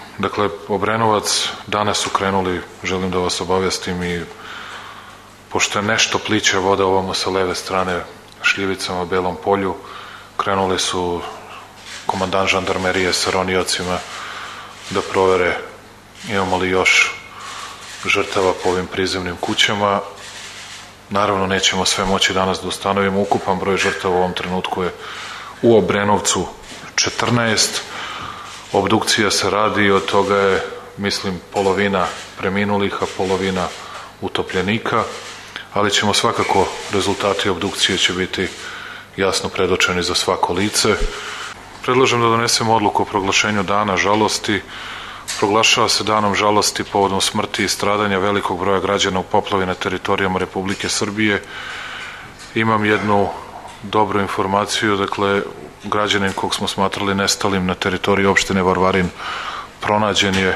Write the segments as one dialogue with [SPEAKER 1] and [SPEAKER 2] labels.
[SPEAKER 1] Dakle, Obrenovac danas su krenuli, želim da vas obavestim, i pošto je nešto plića voda ovamo sa leve strane šljivicama Belom polju, krenuli su komandant žandarmerije sa roniocima da provere imamo li još žrtava po ovim prizemnim kućama. Naravno, nećemo sve moći danas da ustanovimo. Ukupan broj žrtava u ovom trenutku je u Obrenovcu 14. Obdukcija se radi i od toga je, mislim, polovina preminulih, a polovina utopljenika, ali ćemo svakako, rezultati obdukcije će biti jasno predočeni za svako lice. Predlažem da donesemo odluku o proglašenju dana žalosti. Proglašava se danom žalosti povodom smrti i stradanja velikog broja građana u poplavi na teritorijama Republike Srbije. Imam jednu dobru informaciju, dakle, građanin kog smo smatrali nestalim na teritoriji opštine Varvarin pronađen je,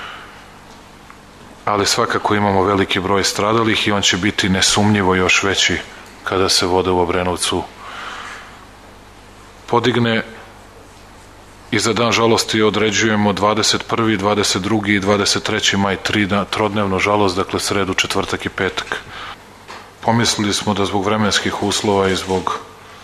[SPEAKER 1] ali svakako imamo veliki broj stradalih i on će biti nesumnjivo još veći kada se voda u Obrenovcu podigne. I za dan žalosti određujemo 21., 22. i 23. maj, trodnevnu žalost, dakle sredu, četvrtak i petak. Pomislili smo da zbog vremenskih uslova i zbog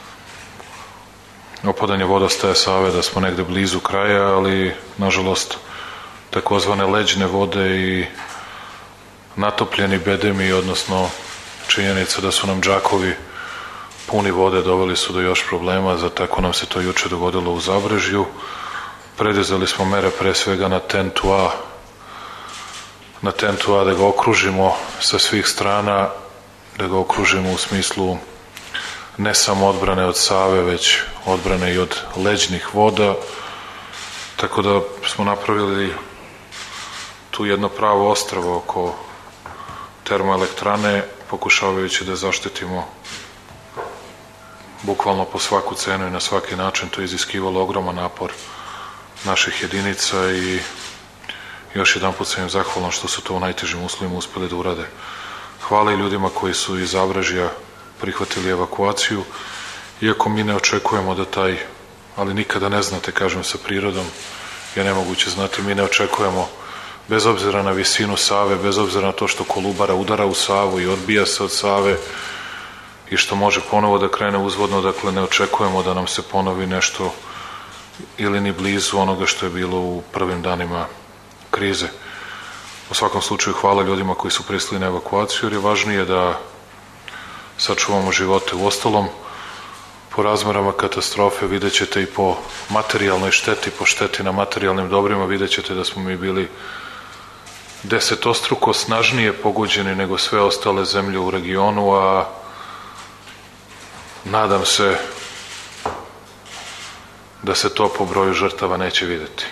[SPEAKER 1] opadanja vodostaja Save da smo negde blizu kraja, ali nažalost takozvane leđne vode i natopljeni bedemi, odnosno činjenica da su nam džakovi puni vode, doveli su do još problema, za tako nam se to juče dogodilo u Zabrežju. Preduzeli smo mere pre svega na tentu A da ga okružimo sa svih strana, da ga okružimo u smislu ne samo odbrane od Save, već odbrane i od leđnih voda, tako da smo napravili tu jedno pravo ostrvo oko termoelektrane, pokušavajući da zaštitimo bukvalno po svaku cenu i na svaki način. To je iziskivalo ogroman napor naših jedinica i još jedan put sam im zahvalan što su to u najtežim uslovima uspeli da urade. Hvala i ljudima koji su iz Zabrežja prihvatili evakuaciju, iako mi ne očekujemo da ali nikada ne znate, kažem, sa prirodom je nemoguće znati, mi ne očekujemo, bez obzira na visinu Save, bez obzira na to što Kolubara udara u Savu i odbija se od Save i što može ponovo da krene uzvodno, dakle ne očekujemo da nam se ponovi nešto ili ni blizu onoga što je bilo u prvim danima krize. U svakom slučaju hvala ljudima koji su pristali na evakuaciju, jer je važnije da sačuvamo živote. U ostalom, po razmerama katastrofe vidjet ćete i po materijalnoj šteti, po šteti na materijalnim dobrima, vidjet ćete da smo mi bili desetostruko snažnije pogođeni nego sve ostale zemlje u regionu, a nadam se da se to po broju žrtava neće videti.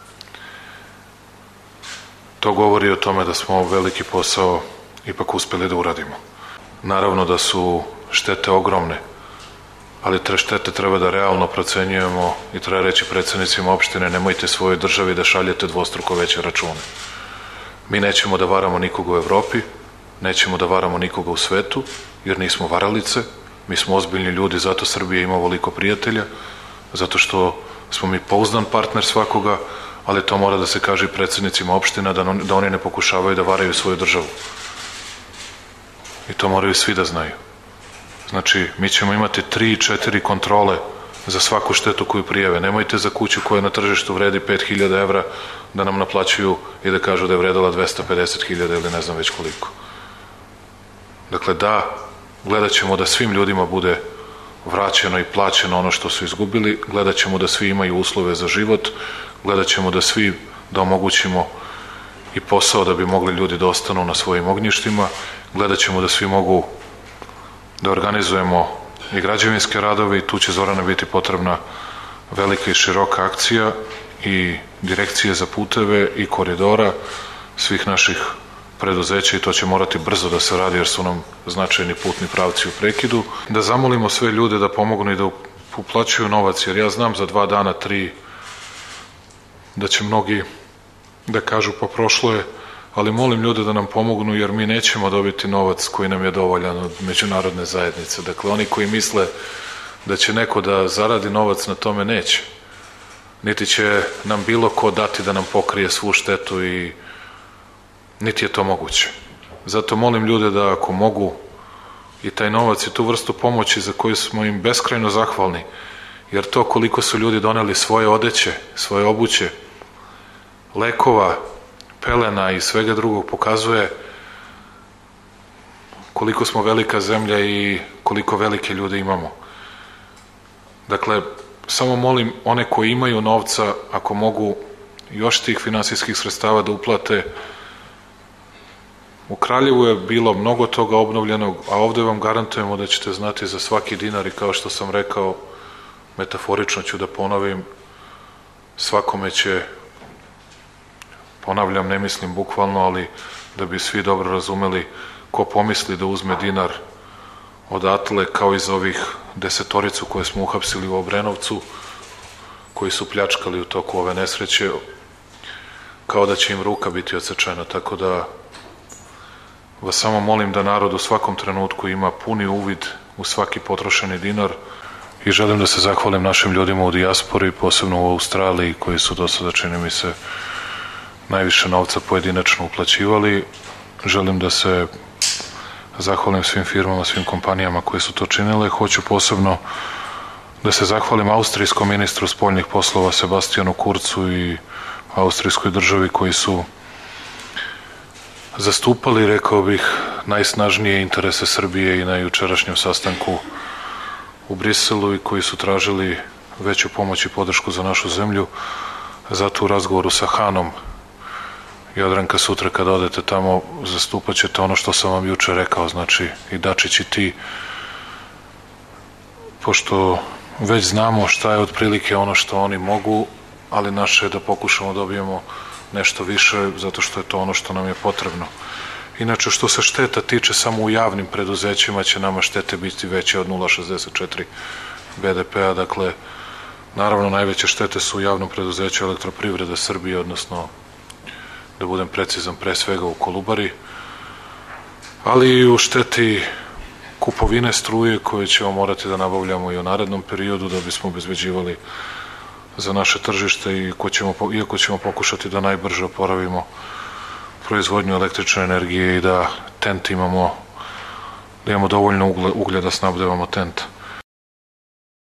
[SPEAKER 1] To govori o tome da smo veliki posao ipak uspeli da uradimo. Naravno da su štete ogromne, ali te štete treba da realno procenjujemo i treba reći predsednicima opštine: nemojte svojoj državi da šaljete dvostruko veće račune. Mi nećemo da varamo nikoga u Evropi, nećemo da varamo nikoga u svetu, jer nismo varalice, mi smo ozbiljni ljudi, zato Srbija ima ovoliko prijatelja, zato što smo mi pouzdan partner svakoga, ali to mora da se kaže i predsednicima opština, da oni ne pokušavaju da varaju svoju državu. I to moraju svi da znaju. Znači, mi ćemo imati 3-4 kontrole za svaku štetu koju prijave. Nemojte za kuću koja na tržištu vredi 5.000 evra da nam naplaćuju i da kažu da je vredala 250.000 ili ne znam već koliko. Dakle, da, gledat ćemo da svim ljudima bude vraćeno i plaćeno ono što su izgubili, gledat ćemo da svi imaju uslove za život, gledat ćemo da omogućimo i posao da bi mogli ljudi da ostanu na svojim ognjištima, gledat ćemo da svi mogu da organizujemo i građevinske radove i tu će Zorana biti potrebna velika i široka akcija i direkcije za puteve i koridora svih naših preduzeća i to će morati brzo da se radi jer su nam značajni putni pravci u prekidu. Da zamolimo sve ljude da pomognu i da uplaćuju novac, jer ja znam za 2 dana, 3 da će mnogi da kažu pa prošlo je, ali molim ljude da nam pomognu jer mi nećemo dobiti novac koji nam je dovoljan od međunarodne zajednice. Dakle, oni koji misle da će neko da zaradi novac na tome, neće. niti će nam bilo ko dati da nam pokrije svu štetu i niti je to moguće. Zato molim ljude da ako mogu i taj novac i tu vrstu pomoći za koju smo im beskrajno zahvalni, jer to koliko su ljudi doneli svoje odeće, svoje obuće, lekova, pelena i svega drugog pokazuje koliko smo velika zemlja i koliko velike ljude imamo. Dakle, samo molim one koji imaju novca, ako mogu još tih finansijskih sredstava da uplate. U Kraljevu je bilo mnogo toga obnovljenog, a ovde vam garantujemo da ćete znati za svaki dinar i kao što sam rekao, metaforično ću da ponovim, svakome će, ponavljam, ne mislim bukvalno, ali da bi svi dobro razumeli, ko pomisli da uzme dinar odatle, kao iz ovih 10 koje smo uhapsili u Obrenovcu, koji su pljačkali u toku ove nesreće, kao da će im ruka biti odsečena, tako da vas samo molim da narod u svakom trenutku ima puni uvid u svaki potrošeni dinar i želim da se zahvalim našim ljudima u dijaspori, posebno u Australiji, koji su do sada, čini mi se, najviše novca pojedinačno uplaćivali. Želim da se zahvalim svim firmama, svim kompanijama koje su to činile. Hoću posebno da se zahvalim austrijskom ministru spoljnih poslova Sebastijanu Kurcu i austrijskoj državi koji su zastupali, rekao bih, najsnažnije interese Srbije i na jučerašnjem sastanku u Briselu i koji su tražili veću pomoć i podršku za našu zemlju. Zato u razgovoru sa Hanom Jadranka, sutra kada odete tamo, zastupat ćete ono što sam vam juče rekao, znači i Dačić i ti, pošto već znamo šta je otprilike ono što oni mogu, ali naše je da pokušamo dobijemo nešto više, zato što je to ono što nam je potrebno. Inače, što se šteta tiče, samo u javnim preduzećima će nama štete biti veće od 0,64 BDP-a, dakle, naravno, najveće štete su u javnom preduzeću Elektroprivrede Srbije, odnosno, da budem precizan, pre svega u Kolubari, ali i u šteti kupovine struje koje ćemo morati da nabavljamo i u narednom periodu da bismo obezbeđivali za naše tržište i iako ćemo pokušati da najbrže oporavimo proizvodnju električne energije i da TENT imamo, da imamo dovoljno uglja da snabdevamo TENT.